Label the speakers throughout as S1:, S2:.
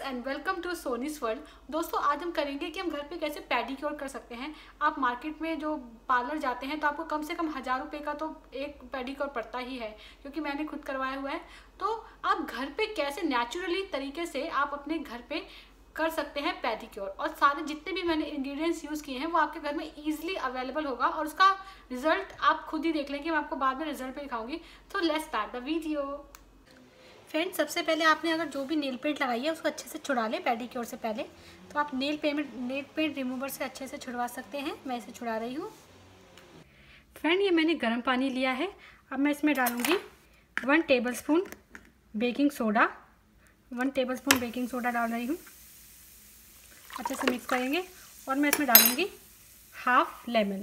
S1: And welcome to Soni's world. दोस्तों आज हम करेंगे कि हम घर पे कैसे पेडिक्योर कर सकते हैं। आप मार्केट में जो पार्लर जाते हैं तो आपको कम से कम 1000 रुपये का तो एक पेडिक्योर पड़ता ही है, क्योंकि मैंने खुद करवाया हुआ है। तो आप घर पे कैसे नेचुरली तरीके से आप अपने घर पे कर सकते हैं पेडिक्योर, और सारे जितने भी मैंने इंग्रेडिएंट्स यूज़ किए हैं वो आपके घर में ईजिली अवेलेबल होगा और उसका रिजल्ट आप खुद ही देख लेंगे। मैं आपको बाद में रिजल्ट भी दिखाऊंगी। तो let's start the video. Friends, सबसे पहले आपने अगर जो भी नेल पेंट लगाई है उसको अच्छे से छुड़ा लें पेडिक्योर से पहले। तो आप नेल पेंट रिमूवर से अच्छे से छुड़वा सकते हैं। मैं इसे छुड़ा रही हूँ। फ्रेंड, ये मैंने गर्म पानी लिया है। अब मैं इसमें डालूँगी 1 tablespoon baking soda. 1 tablespoon baking soda डाल रही हूँ। अच्छे से मिक्स करेंगे और मैं इसमें डालूँगी हाफ लेमन।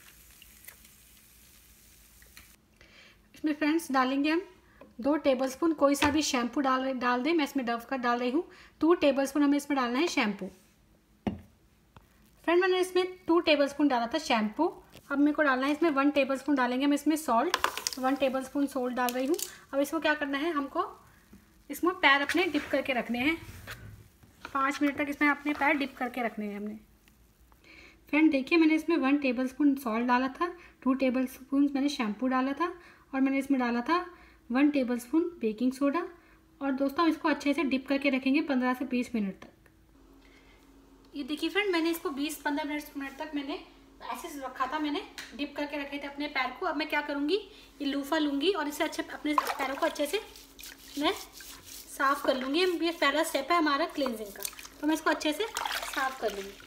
S1: इसमें फ्रेंड्स डालेंगे हम 2 टेबलस्पून कोई सा भी शैम्पू डाल दें। मैं इसमें डव का डाल रही हूँ। 2 टेबलस्पून हमें इसमें डालना है शैम्पू। फ्रेंड, मैंने इसमें 2 टेबलस्पून डाला था शैम्पू। अब मेरे को डालना है इसमें 1 टेबलस्पून डालेंगे हम इसमें सॉल्ट। 1 टेबलस्पून सॉल्ट डाल रही हूँ। अब इसको क्या करना है, हमको इसमें पैर अपने डिप करके रखने हैं। 5 मिनट तक इसमें अपने पैर डिप करके रखने हैं हमने। फ्रेंड देखिए, मैंने इसमें 1 टेबलस्पून सॉल्ट डाला था, 2 टेबलस्पून मैंने शैम्पू डाला था और मैंने इसमें डाला था 1 टेबलस्पून बेकिंग सोडा। और दोस्तों इसको अच्छे से डिप करके रखेंगे 15 से 20 मिनट तक। ये देखिए फ्रेंड, मैंने इसको 20-15 मिनट तक मैंने ऐसे रखा था। मैंने डिप करके रखे थे अपने पैर को। अब मैं क्या करूँगी, ये लूफा लूँगी और इसे अच्छे अपने पैरों को अच्छे से मैं साफ़ कर लूँगी। ये पहला स्टेप है हमारा क्लींजिंग का। तो मैं इसको अच्छे से साफ़ कर लूँगी।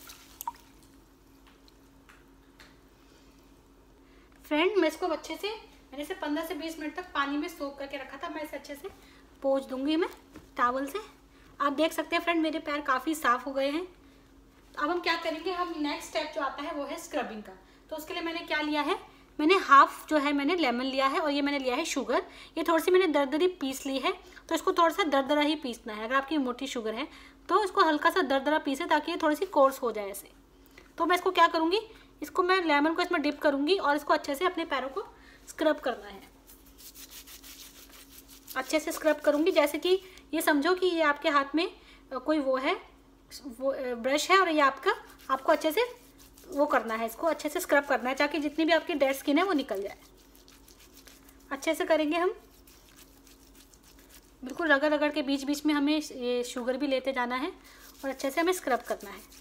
S1: फ्रेंड, मैं इसको अच्छे से मैंने इसे 15 से 20 मिनट तक पानी में सोक करके रखा था। मैं इसे अच्छे से पोंछ दूंगी मैं टॉवल से। आप देख सकते हैं फ्रेंड, मेरे पैर काफ़ी साफ़ हो गए हैं। तो अब हम क्या करेंगे, हम नेक्स्ट स्टेप जो आता है वो है स्क्रबिंग का। तो उसके लिए मैंने क्या लिया है, मैंने हाफ जो है मैंने लेमन लिया है और ये मैंने लिया है शुगर। ये थोड़ी सी मैंने दरदरी पीस ली है। तो इसको थोड़ा सा दरदरा ही पीसना है। अगर आपकी मोटी शुगर है तो इसको हल्का सा दरदरा पीसे ताकि ये थोड़ी सी कोर्स हो जाए ऐसे। तो मैं इसको क्या करूँगी, इसको मैं लेमन को इसमें डिप करूँगी और इसको अच्छे से अपने पैरों को स्क्रब करना है। अच्छे से स्क्रब करूँगी, जैसे कि ये समझो कि ये आपके हाथ में कोई वो ब्रश है और ये आपको अच्छे से वो करना है, इसको अच्छे से स्क्रब करना है ताकि जितनी भी आपकी डेड स्किन है वो निकल जाए। अच्छे से करेंगे हम, बिल्कुल रगड़ रगड़ के बीच बीच में हमें ये शुगर भी लेते जाना है और अच्छे से हमें स्क्रब करना है।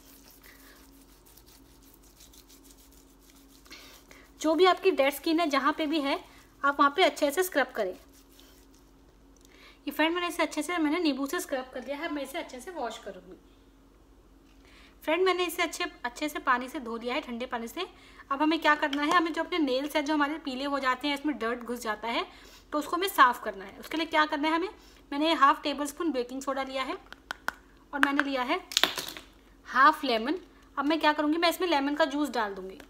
S1: जो भी आपकी डेड स्किन है जहाँ पे भी है आप वहाँ पे अच्छे से स्क्रब करें। ये फ्रेंड, मैंने इसे अच्छे से नींबू से स्क्रब कर दिया है। मैं इसे अच्छे से वॉश करूँगी। फ्रेंड, मैंने इसे अच्छे से पानी से धो लिया है, ठंडे पानी से। अब हमें क्या करना है, हमें जो अपने नेल्स है जो हमारे पीले हो जाते हैं, इसमें डर्ट घुस जाता है, तो उसको हमें साफ़ करना है। उसके लिए क्या करना है मैंने हाफ टेबलस्पून बेकिंग सोडा लिया है और मैंने लिया है हाफ लेमन। अब मैं क्या करूँगी, मैं इसमें लेमन का जूस डाल दूँगी।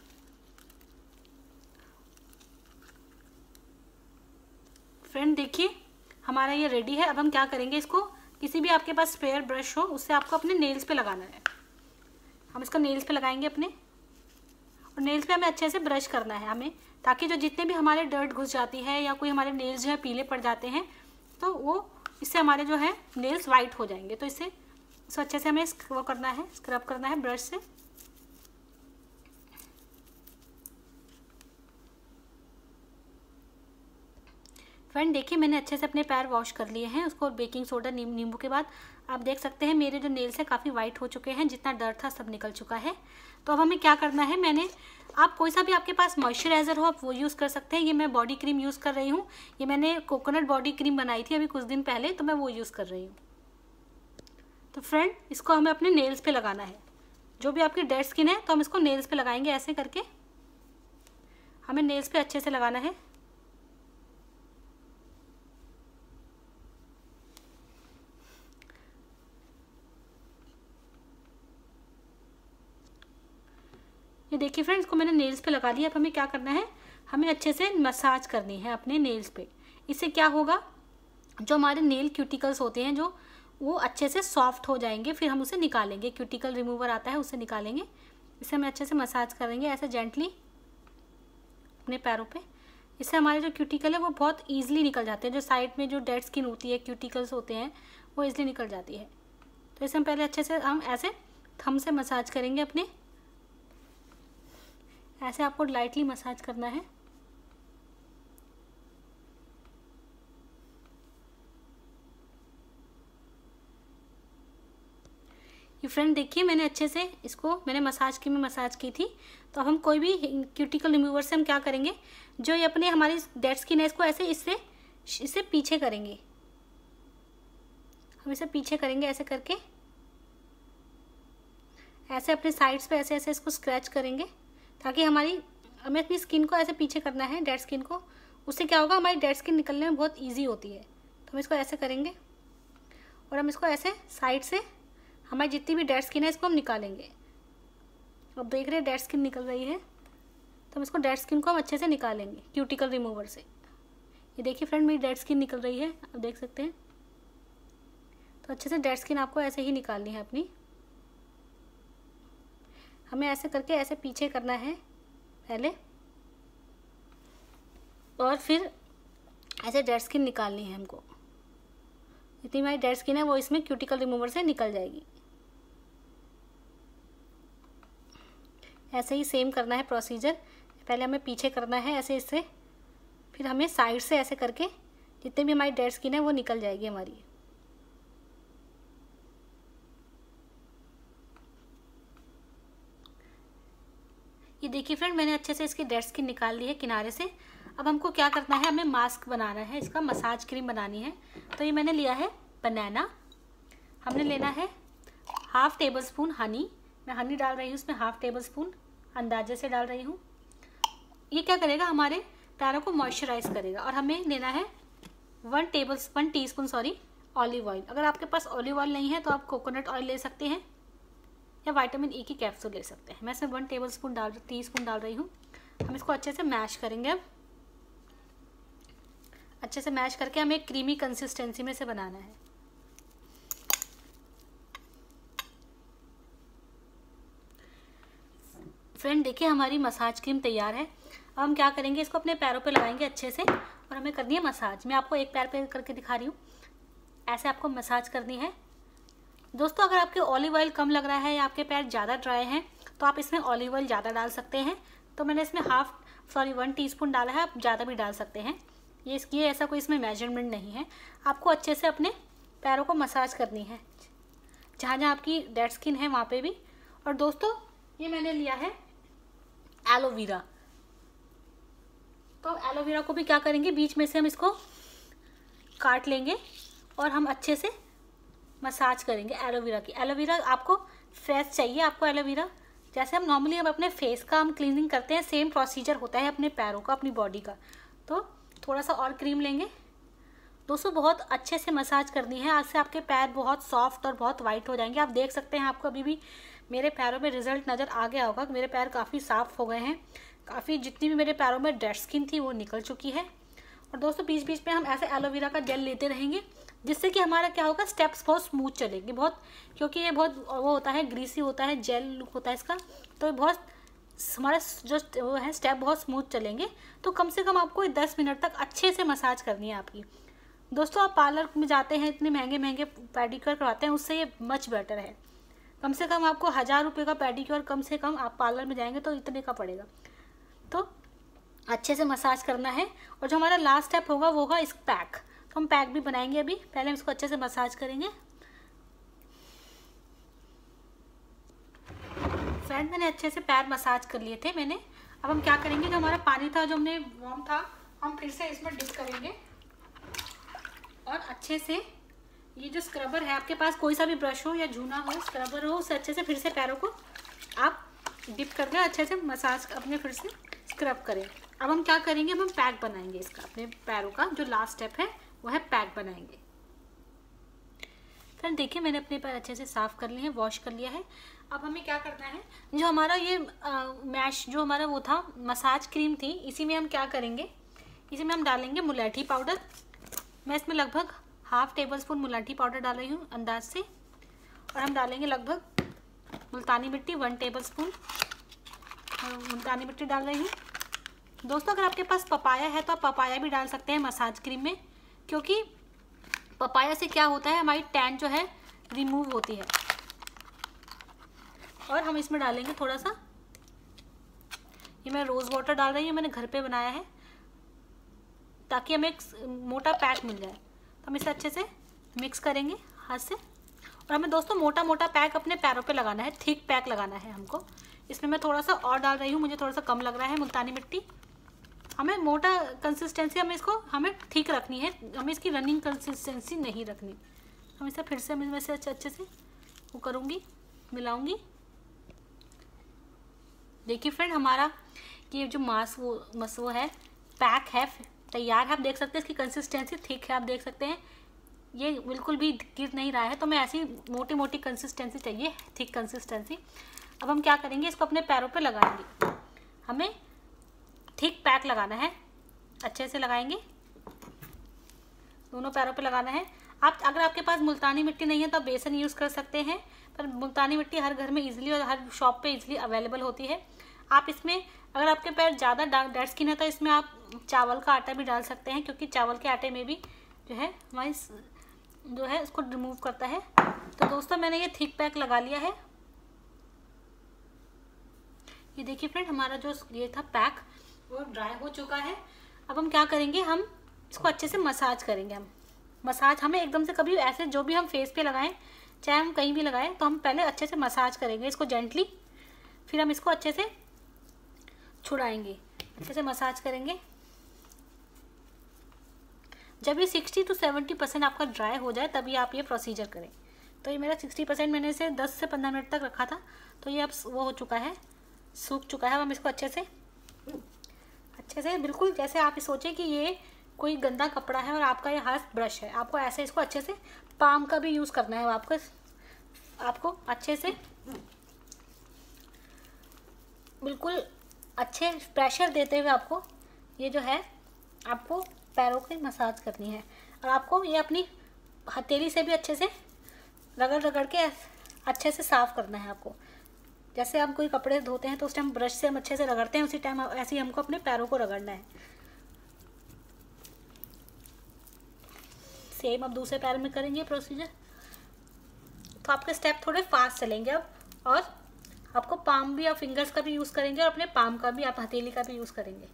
S1: फ्रेंड देखिए, हमारा ये रेडी है। अब हम क्या करेंगे, इसको किसी भी आपके पास स्पेयर ब्रश हो उससे आपको अपने नेल्स पे लगाना है। हम इसको नेल्स पे लगाएंगे अपने, और नेल्स पे हमें अच्छे से ब्रश करना है हमें, ताकि जो जितने भी हमारे डर्ट घुस जाती है या कोई हमारे नेल्स जो है पीले पड़ जाते हैं तो वो इससे हमारे जो है नेल्स वाइट हो जाएंगे। तो इससे अच्छे से हमें वो करना है, स्क्रब करना है ब्रश से। फ्रेंड देखिए, मैंने अच्छे से अपने पैर वॉश कर लिए हैं उसको बेकिंग सोडा नींबू के बाद। आप देख सकते हैं मेरे जो नेल्स हैं काफ़ी वाइट हो चुके हैं, जितना डर था सब निकल चुका है। तो अब हमें क्या करना है, आप कोई सा भी आपके पास मॉइस्चराइज़र हो आप वो यूज़ कर सकते हैं। ये मैं बॉडी क्रीम यूज़ कर रही हूँ। ये मैंने कोकोनट बॉडी क्रीम बनाई थी अभी कुछ दिन पहले, तो मैं वो यूज़ कर रही हूँ। तो फ्रेंड, इसको हमें अपने नेल्स पर लगाना है। जो भी आपकी डेड स्किन है तो हम इसको नेल्स पर लगाएंगे। ऐसे करके हमें नेल्स पर अच्छे से लगाना है। ये देखिए फ्रेंड्स, को मैंने नेल्स पे लगा लिया। अब हमें क्या करना है, हमें अच्छे से मसाज करनी है अपने नेल्स पे। इससे क्या होगा, जो हमारे नेल क्यूटिकल्स होते हैं जो वो अच्छे से सॉफ्ट हो जाएंगे। फिर हम उसे निकालेंगे, क्यूटिकल रिमूवर आता है उससे निकालेंगे। इसे हमें अच्छे से मसाज करेंगे ऐसे जेंटली अपने पैरों पे। इससे हमारे जो क्यूटिकल है वो बहुत ईजिली निकल जाते हैं। जो साइड में जो डेड स्किन होती है, क्यूटिकल्स होते हैं, वो इसलिए निकल जाती है। तो इसे हम पहले अच्छे से हम ऐसे थंब से मसाज करेंगे अपने, ऐसे आपको लाइटली मसाज करना है। ये फ्रेंड देखिए मैंने अच्छे से इसको मैंने मसाज की थी। तो अब हम कोई भी क्यूटिकल रिमूवर से हम क्या करेंगे, जो ये अपने हमारी डेड स्किन है इसको ऐसे इससे पीछे करेंगे। हम इसे पीछे करेंगे ऐसे करके, ऐसे अपने साइड्स पे ऐसे ऐसे इसको स्क्रैच करेंगे, ताकि हमें अपनी स्किन को ऐसे पीछे करना है, डेड स्किन को। उससे क्या होगा, हमारी डेड स्किन निकलने में बहुत ईजी होती है। तो हम इसको ऐसे करेंगे और हम इसको ऐसे साइड से हमारी जितनी भी डेड स्किन है इसको हम निकालेंगे। अब देख रहे हैं डेड स्किन निकल रही है, तो हम इसको डेड स्किन को हम अच्छे से निकालेंगे क्यूटिकल रिमूवर से। ये देखिए फ्रेंड मेरी डेड स्किन निकल रही है, आप देख सकते हैं। तो अच्छे से डेड स्किन आपको ऐसे ही निकालनी है अपनी। हमें ऐसे करके ऐसे पीछे करना है पहले, और फिर ऐसे डेड स्किन निकालनी है हमको। जितनी हमारी डेड स्किन है वो इसमें क्यूटिकल रिमूवर से निकल जाएगी। ऐसे ही सेम करना है प्रोसीजर। पहले हमें पीछे करना है ऐसे इससे, फिर हमें साइड से ऐसे करके जितने भी हमारी डेड स्किन है वो निकल जाएगी हमारी। ये देखिए फ्रेंड मैंने अच्छे से इसकी डेड स्किन निकाल ली है किनारे से। अब हमको क्या करना है, हमें मास्क बनाना है, इसका मसाज क्रीम बनानी है। तो ये मैंने लिया है बनाना। हमने लेना है 1/2 टेबलस्पून हनी। मैं हनी डाल रही हूँ इसमें 1/2 टेबलस्पून, अंदाजे से डाल रही हूँ। ये क्या करेगा, हमारे पैरों को मॉइस्चराइज करेगा। और हमें लेना है 1 टीस्पून ऑलिव ऑयल। अगर आपके पास ऑलिव ऑयल नहीं है तो आप कोकोनट ऑयल ले सकते हैं या विटामिन ई की कैप्सूल ले सकते हैं। मैं इसमें 1 टीस्पून डाल रही हूँ। हम इसको अच्छे से मैश करेंगे। अब अच्छे से मैश करके हमें एक क्रीमी कंसिस्टेंसी में से बनाना है। फ्रेंड देखिए हमारी मसाज क्रीम तैयार है। अब हम क्या करेंगे, इसको अपने पैरों पे लगाएंगे अच्छे से, और हमें करनी है मसाज। मैं आपको एक पैर पे करके दिखा रही हूँ, ऐसे आपको मसाज करनी है। दोस्तों अगर आपके ऑलिव ऑयल कम लग रहा है या आपके पैर ज़्यादा ड्राई हैं तो आप इसमें ऑलिव ऑयल ज़्यादा डाल सकते हैं। तो मैंने इसमें 1 टीस्पून डाला है, आप ज़्यादा भी डाल सकते हैं। ये ऐसा कोई इसमें मेजरमेंट नहीं है। आपको अच्छे से अपने पैरों को मसाज करनी है, जहाँ जहाँ आपकी डेड स्किन है वहाँ पे भी। और दोस्तों ये मैंने लिया है एलोवेरा। तो एलोवेरा को भी क्या करेंगे, बीच में से हम इसको काट लेंगे और हम अच्छे से मसाज करेंगे एलोवेरा की। एलोवेरा आपको फ्रेश चाहिए, आपको एलोवेरा जैसे हम नॉर्मली हम अपने फेस का हम क्लीनिंग करते हैं, सेम प्रोसीजर होता है अपने पैरों का, अपनी बॉडी का। तो थोड़ा सा और क्रीम लेंगे। दोस्तों बहुत अच्छे से मसाज करनी है, आज से आपके पैर बहुत सॉफ्ट और बहुत वाइट हो जाएंगे। आप देख सकते हैं, आपको अभी भी मेरे पैरों में रिजल्ट नज़र आ गया होगा। मेरे पैर काफ़ी साफ़ हो गए हैं, काफ़ी जितनी भी मेरे पैरों में डेड स्किन थी वो निकल चुकी है। और दोस्तों बीच बीच में हम ऐसे एलोवेरा का जेल लेते रहेंगे, जिससे कि हमारा क्या होगा, स्टेप्स बहुत स्मूथ चलेंगे, बहुत, क्योंकि ये बहुत वो होता है, ग्रीसी होता है, जेल लुक होता है इसका। तो बहुत हमारा जो वो है स्टेप बहुत स्मूथ चलेंगे। तो कम से कम आपको 10 मिनट तक अच्छे से मसाज करनी है आपकी। दोस्तों आप पार्लर में जाते हैं, इतने महंगे महंगे पेडिक्योर करवाते हैं, उससे ये मच बेटर है। कम से कम आपको 1000 रुपये का पेडिक्योर, कम से कम आप पार्लर में जाएंगे तो इतने का पड़ेगा। तो अच्छे से मसाज करना है। और जो हमारा लास्ट स्टेप होगा वो होगा इस पैक। तो हम पैक भी बनाएंगे अभी, पहले हम इसको अच्छे से मसाज करेंगे। फ्रेंड मैंने अच्छे से पैर मसाज कर लिए थे मैंने। अब हम क्या करेंगे, जो हमारा पानी था जो हमने वार्म था, हम फिर से इसमें डिप करेंगे। और अच्छे से ये जो स्क्रबर है, आपके पास कोई सा भी ब्रश हो या जूना हो, स्क्रबर हो, उससे अच्छे से फिर से पैरों को आप डिप करके अच्छे से मसाज अपने फिर से स्क्रब करें। अब हम क्या करेंगे, अब हम पैक बनाएंगे इसका। अपने पैरों का जो लास्ट स्टेप है वो है पैक बनाएंगे। फिर देखिए मैंने अपने पैर अच्छे से साफ़ कर लिए हैं, वॉश कर लिया है। अब हमें क्या करना है, जो हमारा ये मैश जो हमारा वो था, मसाज क्रीम थी, इसी में हम क्या करेंगे, इसी में हम डालेंगे मुलैठी पाउडर। मैं इसमें लगभग 1/2 टेबलस्पून मुलैठी पाउडर डाल रही हूँ अंदाज से। और हम डालेंगे लगभग मुल्तानी मिट्टी 1 टेबलस्पून मुल्तानी मिट्टी डाल रही हूँ। दोस्तों अगर आपके पास पपाया है तो आप पपाया भी डाल सकते हैं मसाज क्रीम में, क्योंकि पपाया से क्या होता है, हमारी टैन जो है रिमूव होती है। और हम इसमें डालेंगे थोड़ा सा, ये मैं रोज़ वाटर डाल रही हूँ, मैंने घर पे बनाया है ताकि हमें एक मोटा पैक मिल जाए। तो हम इसे अच्छे से मिक्स करेंगे हाथ से। और हमें दोस्तों मोटा मोटा पैक अपने पैरों पे लगाना है, थिक पैक लगाना है हमको। इसमें मैं थोड़ा सा और डाल रही हूँ, मुझे थोड़ा सा कम लग रहा है मुल्तानी मिट्टी। हमें मोटा कंसिस्टेंसी, हमें ठीक रखनी है, हमें इसकी रनिंग कंसिस्टेंसी नहीं रखनी। हम इसे फिर से मैं से अच्छे से वो करूँगी, मिलाऊँगी। देखिए फ्रेंड, हमारा ये जो वो है, पैक है, तैयार है। आप देख सकते हैं इसकी कंसिस्टेंसी थिक है, आप देख सकते हैं ये बिल्कुल भी गिर नहीं रहा है। तो मैं ऐसी मोटी मोटी कंसिस्टेंसी चाहिए, थिक कंसिस्टेंसी। अब हम क्या करेंगे, इसको अपने पैरों पे लगाएंगे। हमें थिक पैक लगाना है, अच्छे से लगाएंगे, दोनों पैरों पे लगाना है। आप अगर आपके पास मुल्तानी मिट्टी नहीं है तो आप बेसन यूज़ कर सकते हैं, पर मुल्तानी मिट्टी हर घर में इजीली और हर शॉप पे इजीली अवेलेबल होती है। आप इसमें, अगर आपके पैर ज़्यादा डेड स्किन है तो इसमें आप चावल का आटा भी डाल सकते हैं, क्योंकि चावल के आटे में भी जो है हमारी जो है उसको रिमूव करता है। तो दोस्तों मैंने ये थिक पैक लगा लिया है। ये देखिए फ्रेंड, हमारा जो ये था पैक वो ड्राई हो चुका है। अब हम क्या करेंगे, हम इसको अच्छे से मसाज करेंगे। हम मसाज, हमें एकदम से कभी ऐसे जो भी हम फेस पे लगाएं, चाहे हम कहीं भी लगाएं, तो हम पहले अच्छे से मसाज करेंगे इसको जेंटली। फिर हम इसको अच्छे से छुड़ाएंगे, अच्छे से मसाज करेंगे। जब ये 60 to 70% आपका ड्राई हो जाए तभी आप ये प्रोसीजर करें। तो ये मेरा 60% मैंने इसे 10 से 15 मिनट तक रखा था, तो ये अब वो हो चुका है, सूख चुका है। अब हम इसको अच्छे से बिल्कुल जैसे आप सोचें कि ये कोई गंदा कपड़ा है और आपका ये हाथ ब्रश है, आपको ऐसे इसको अच्छे से, पाम का भी यूज़ करना है आपको अच्छे से बिल्कुल अच्छे प्रेशर देते हुए आपको ये जो है आपको पैरों की मसाज करनी है। और आपको ये अपनी हथेली से भी अच्छे से रगड़ के अच्छे से साफ़ करना है आपको। जैसे आप कोई कपड़े धोते हैं तो उस टाइम ब्रश से हम अच्छे से रगड़ते हैं, उसी टाइम ऐसे ही हमको अपने पैरों को रगड़ना है। सेम अब दूसरे पैर में करेंगे प्रोसीजर। तो आपके स्टेप थोड़े फास्ट चलेंगे अब, और आपको पाम भी, आप फिंगर्स का भी यूज़ करेंगे और अपने पाम का भी, आप हथेली का भी यूज़ करेंगे।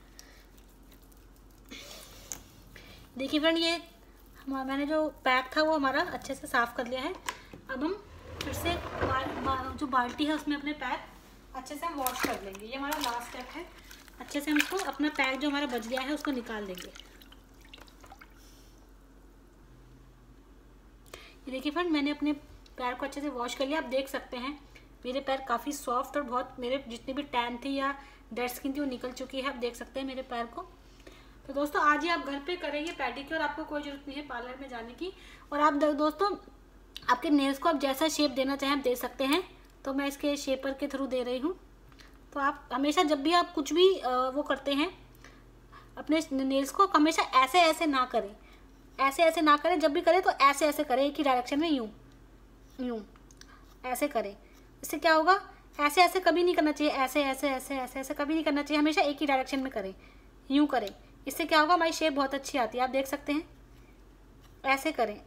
S1: देखिए फ्रेंड, ये मैंने जो पैक था वो हमारा अच्छे से साफ़ कर लिया है। अब हम फिर से जो बाल्टी है उसमें अपने पैर अच्छे से हम वॉश कर लेंगे। ये हमारा लास्ट स्टेप है। अच्छे से हम इसको अपना पैक जो हमारा बच गया है उसको निकाल देंगे। ये देखिए फ्रेंड, मैंने अपने पैर को अच्छे से वॉश कर लिया। आप देख सकते हैं मेरे पैर काफ़ी सॉफ्ट और बहुत, मेरे जितनी भी टैन थी या डेड स्किन थी वो निकल चुकी है। आप देख सकते हैं मेरे पैर को। तो दोस्तों आज ही आप घर पे करेंगे पेडिक्योर, आपको कोई ज़रूरत नहीं है पार्लर में जाने की। और आप दोस्तों आपके नेल्स को आप जैसा शेप देना चाहें आप दे सकते हैं, तो मैं इसके शेपर के थ्रू दे रही हूँ। तो आप हमेशा जब भी आप कुछ भी वो करते हैं अपने नेल्स को, हमेशा ऐसे ऐसे ना करें, ऐसे ऐसे ना करें। जब भी करें तो ऐसे ऐसे करें, एक ही डायरेक्शन में, यूँ ऐसे करें। इससे क्या होगा, ऐसे ऐसे कभी नहीं करना चाहिए, ऐसे ऐसे ऐसे ऐसे ऐसे कभी नहीं करना चाहिए, हमेशा एक ही डायरेक्शन में करें, यूँ करें। इससे क्या होगा, हमारी शेप बहुत अच्छी आती है। आप देख सकते हैं, ऐसे करें।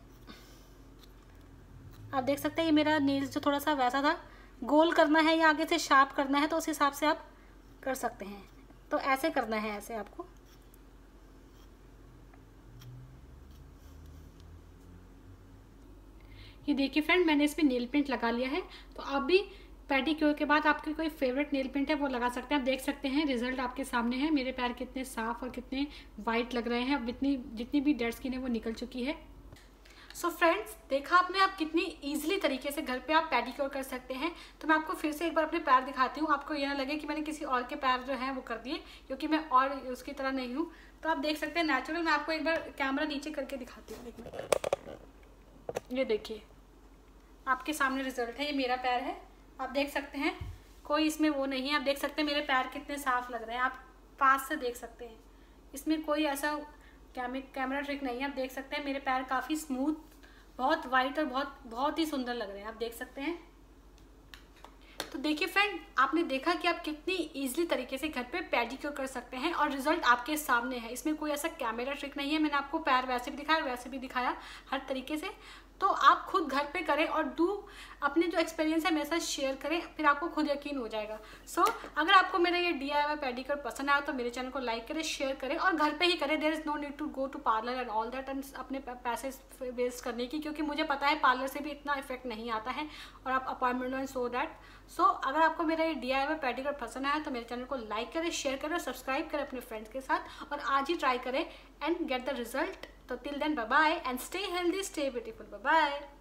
S1: आप देख सकते हैं ये मेरा नेल्स जो थोड़ा सा वैसा था, गोल करना है या आगे से शार्प करना है तो उस हिसाब से आप कर सकते हैं। तो ऐसे करना है, ऐसे आपको। ये देखिए फ्रेंड, मैंने इसमें नेल पेंट लगा लिया है। तो आप भी पेडिक्योर के बाद आपके कोई फेवरेट नेल पेंट है वो लगा सकते हैं। आप देख सकते हैं रिजल्ट आपके सामने है, मेरे पैर कितने साफ और कितने वाइट लग रहे हैं। अब जितनी भी डेड स्किन है वो निकल चुकी है। सो फ्रेंड्स, देखा आपने आप कितनी इजीली तरीके से घर पे आप पेडिक्योर कर सकते हैं। तो मैं आपको फिर से एक बार अपने पैर दिखाती हूँ, आपको ये ना लगे कि मैंने किसी और के पैर जो है वो कर दिए, क्योंकि मैं और उसकी तरह नहीं हूँ। तो आप देख सकते हैं नेचुरल। मैं आपको एक बार कैमरा नीचे करके दिखाती हूँ, एक मिनट। ये देखिए आपके सामने रिजल्ट है, ये मेरा पैर है। आप देख सकते हैं कोई इसमें वो नहीं है। आप देख सकते हैं मेरे पैर कितने साफ लग रहे हैं, आप पास से देख सकते हैं। इसमें कोई ऐसा कैमरा ट्रिक नहीं है। आप देख सकते हैं मेरे पैर काफ़ी स्मूथ, बहुत वाइट और बहुत ही सुंदर लग रहे हैं। आप देख सकते हैं। तो देखिए फ्रेंड, आपने देखा कि आप कितनी इजीली तरीके से घर पे पेडिक्योर कर सकते हैं और रिजल्ट आपके सामने है। इसमें कोई ऐसा कैमरा ट्रिक नहीं है, मैंने आपको पैर वैसे भी दिखाया वैसे भी दिखाया हर तरीके से। तो आप खुद घर पे करें और अपने जो एक्सपीरियंस है मेरे साथ शेयर करें, फिर आपको खुद यकीन हो जाएगा। अगर आपको मेरा ये DIY पेडिक्योर पसंद आया तो मेरे चैनल को लाइक करें, शेयर करें और घर पे ही करें। There is no need to go to parlour and all that and अपने पैसे वेस्ट करने की, क्योंकि मुझे पता है पार्लर से भी इतना इफेक्ट नहीं आता है और आप अपॉइंटमेंट एंड सो दैट। अगर आपको मेरा ये DIY पेडिक्योर पसंद आया तो मेरे चैनल को लाइक करें, शेयर करें और सब्सक्राइब करें अपने फ्रेंड्स के साथ, और आज ही ट्राई करें एंड गेट द रिजल्ट। तो till then bye bye and stay healthy, stay beautiful, bye bye.